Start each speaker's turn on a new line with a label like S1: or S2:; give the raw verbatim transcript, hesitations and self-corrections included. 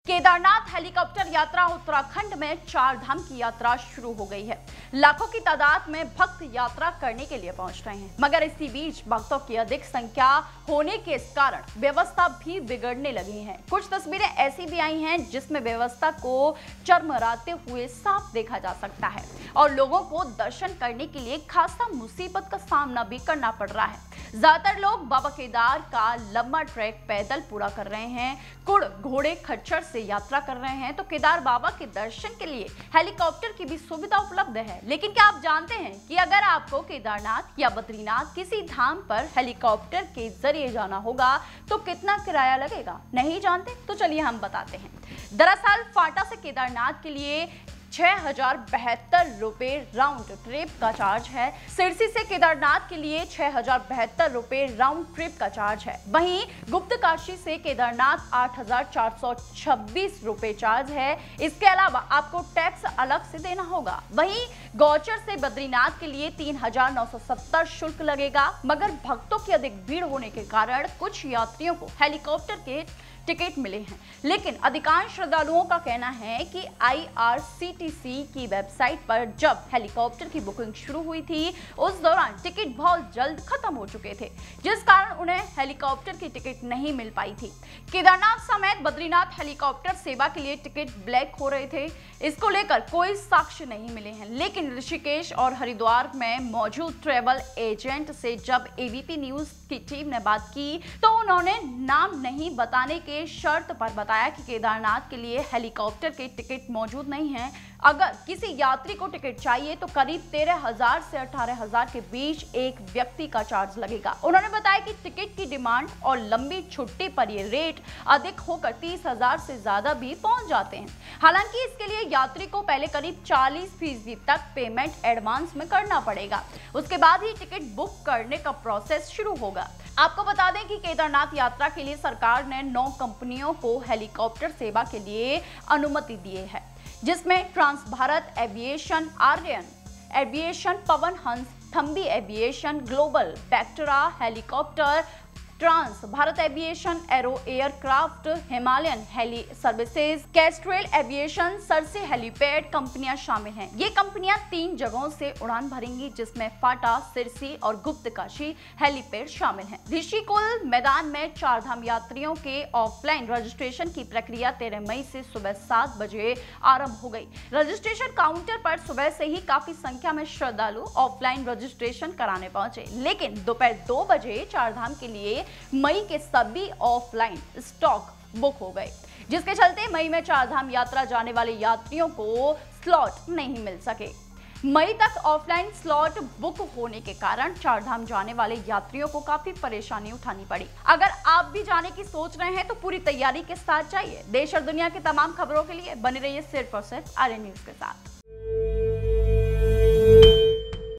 S1: Kedarnath helicopter यात्रा उत्तराखंड में चार धाम की यात्रा शुरू हो गई है। लाखों की तादाद में भक्त यात्रा करने के लिए पहुंच रहे हैं, मगर इसी बीच भक्तों की अधिक संख्या होने के कारण व्यवस्था भी बिगड़ने लगी है। कुछ तस्वीरें ऐसी भी आई हैं जिसमें व्यवस्था को चरमराते हुए साफ देखा जा सकता है और लोगों को दर्शन करने के लिए खासा मुसीबत का सामना भी करना पड़ रहा है। ज्यादातर लोग बाबा केदार का लंबा ट्रैक पैदल पूरा कर रहे हैं, कुड़ घोड़े खच्चर से यात्रा कर रहे हैं, तो केदार बाबा के दर्शन के लिए हेलीकॉप्टर की भी सुविधा उपलब्ध है। लेकिन क्या आप जानते हैं कि अगर आपको केदारनाथ या बद्रीनाथ किसी धाम पर हेलीकॉप्टर के जरिए जाना होगा तो कितना किराया लगेगा? नहीं जानते? तो चलिए हम बताते हैं। दरअसल फाटा से केदारनाथ के लिए छह हजार बहत्तर रुपए राउंड ट्रिप का चार्ज है। सिरसी से केदारनाथ के लिए छह हजार बहत्तर रुपए राउंड ट्रिप का चार्ज है। वहीं गुप्तकाशी से केदारनाथ आठ हजार चार सौ छब्बीस रुपए चार्ज है। इसके अलावा आपको टैक्स अलग से देना होगा। वहीं गौचर से बद्रीनाथ के लिए तीन हजार नौ सौ सत्तर शुल्क लगेगा, मगर भक्तों की अधिक भीड़ होने के कारण कुछ यात्रियों को हेलीकॉप्टर के टिकट मिले हैं। लेकिन अधिकांश श्रद्धालुओं का कहना है कि I R C T C की वेबसाइट पर जब हेलीकॉप्टर की बुकिंग शुरू हुई थी उस दौरान टिकट बहुत जल्द खत्म हो चुके थे, जिस कारण उन्हें हेलीकॉप्टर की टिकट नहीं मिल पाई थी। केदारनाथ समेत बद्रीनाथ हेलीकॉप्टर सेवा के लिए टिकट ब्लैक हो रहे थे। इसको लेकर कोई साक्ष्य नहीं मिले हैं, लेकिन ऋषिकेश और हरिद्वार में मौजूद ट्रेवल एजेंट से जब ए बी पी न्यूज की टीम ने बात की तो उन्होंने नाम नहीं बताने के शर्त पर बताया कि केदारनाथ के लिए हेलीकॉप्टर के टिकट मौजूद नहीं है। अगर किसी यात्री को टिकट चाहिए तो करीब तेरह हजार से अठारह हजार के बीच एक व्यक्ति का चार्ज लगेगा। उन्होंने बताया कि टिकट की डिमांड और लंबी छुट्टी पर ये रेट अधिक होकर तीस हजार से ज्यादा भी पहुंच जाते हैं। हालांकि इसके लिए यात्री को पहले करीब चालीस फीसदी तक पेमेंट एडवांस में करना पड़ेगा। उसके बाद ही टिकट बुक करने का प्रोसेस शुरू होगा। आपको बता दें कि केदारनाथ यात्रा के लिए सरकार ने नौ कंपनियों को हेलीकॉप्टर सेवा के लिए अनुमति दी है, जिसमें trans Bharat aviation, Aryan aviation, Pawan Hans, Thumby aviation, global Vectra helicopter, trans Bharat aviation, aero aircraft, Himalayan heli services, Kestrel aviation, सरसे हेलीपैड कंपनियां शामिल हैं। ये कंपनियां तीन जगहों से उड़ान भरेंगी, जिसमें फाटा, सिरसी और गुप्तकाशी हेलीपैड शामिल हैं। ऋषिकुल मैदान में चार धाम यात्रियों के ऑफलाइन रजिस्ट्रेशन की प्रक्रिया तेरह मई से सुबह सात बजे आरंभ हो गई। रजिस्ट्रेशन काउंटर पर सुबह से ही काफी संख्या में श्रद्धालु ऑफलाइन रजिस्ट्रेशन कराने पहुंचे, लेकिन दोपहर दो बजे चार धाम के लिए मई के सभी ऑफलाइन स्टॉक बुक हो गए, जिसके चलते मई में चार धाम यात्रा जाने वाले यात्रियों को स्लॉट नहीं मिल सके। मई तक ऑफलाइन स्लॉट बुक होने के कारण चार धाम जाने वाले यात्रियों को काफी परेशानी उठानी पड़ी। अगर आप भी जाने की सोच रहे हैं तो पूरी तैयारी के साथ जाइए। देश और दुनिया की तमाम खबरों के लिए बने रहिए सिर्फ और सिर्फ आर्यन न्यूज के साथ।